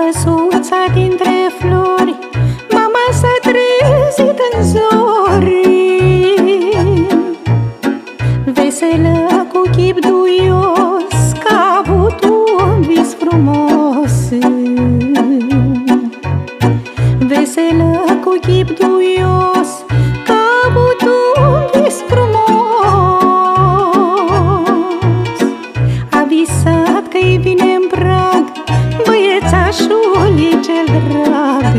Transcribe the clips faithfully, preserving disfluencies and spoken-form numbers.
căsuța dintre flori, mama s-a trezit în zori, veselă cu chip duios, că a avut un vis frumos. Veselă cu chip duios, că a avut un vis frumos. A visat că-i vine-n prag băiețașul ei cel drag.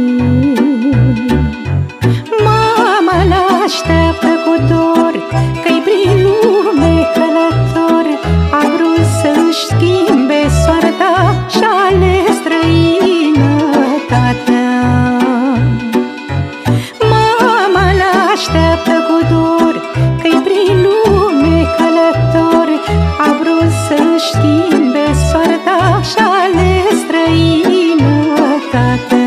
Mama l-așteaptă cu dor, că-i prin lume călător. A vrut să-și schimbe soarta și-a ales străinătatea. Mama l-așteaptă cu dor, că-i prin lume călător. A vrut să-și schimbe soarta și-a ales străinătatea.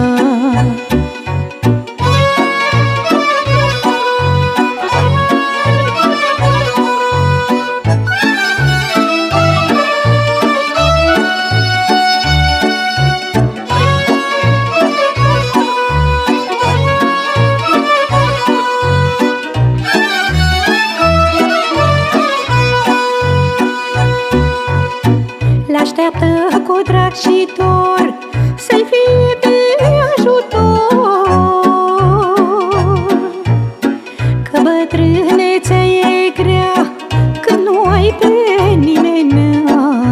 L-așteaptă cu drag și dor, să-i fie de ajutor, că bătrânețea e grea când nu ai pe nimeni,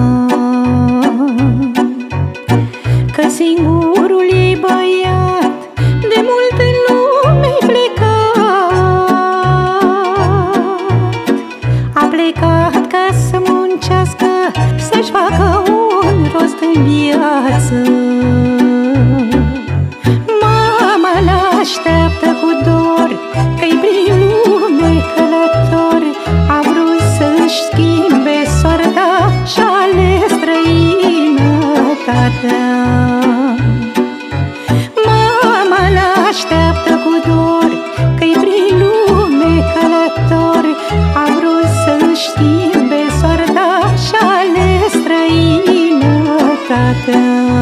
că singurul ei băiat de mult în lume-i plecat. A plecat ca să muncească, să-și facă un rost în viață. Mama l-așteaptă cu dor, că-i prin lume călător. A vrut să-și schimbe soarta și-a ales străinătatea. Mama l-așteaptă cu dor, că-i prin lume călător. A vrut să-și schimbe soarta și-a ales străinătatea.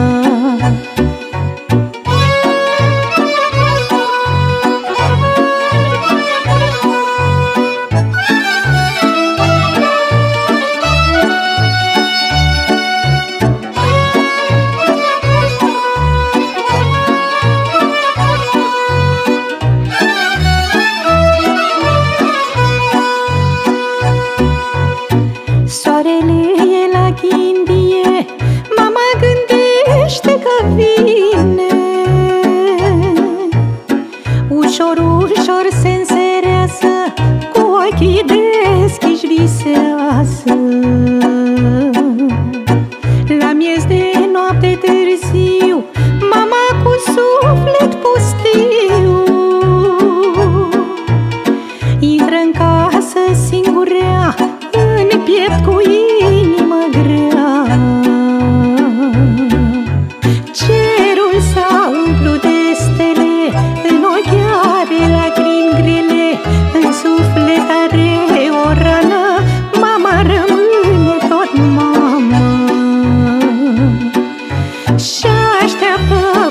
Soarele e la ghindie, mama gândește că vine. Ușor, ușor se înserează, cu ochii deschiși visează. La miez de noapte târziu, mama cu suflet pustiu intră în casă singurea, în piept cu inimă grea. Cerul s-a umplut de stele, în ochi are lacrimi grele, în suflet are o rană, mama rămâne tot mamă. Și-așteaptă